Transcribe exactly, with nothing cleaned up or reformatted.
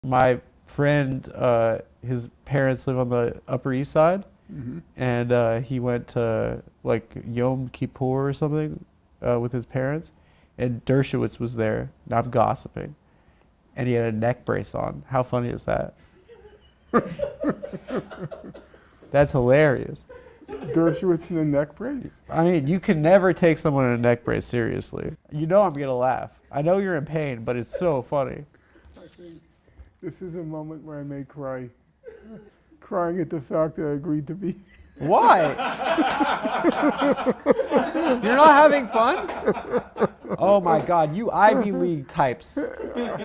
My friend, uh, his parents live on the Upper East Side, mm-hmm. and uh, he went to like Yom Kippur or something uh, with his parents, and Dershowitz was there. Now I'm gossiping, and he had a neck brace on. How funny is that? That's hilarious. Dershowitz in a neck brace? I mean, you can never take someone in a neck brace seriously. You know I'm gonna laugh. I know you're in pain, but it's so funny. I think this is a moment where I may cry. Crying at the fact that I agreed to be. Why? You're not having fun? Oh my God, you Ivy League types.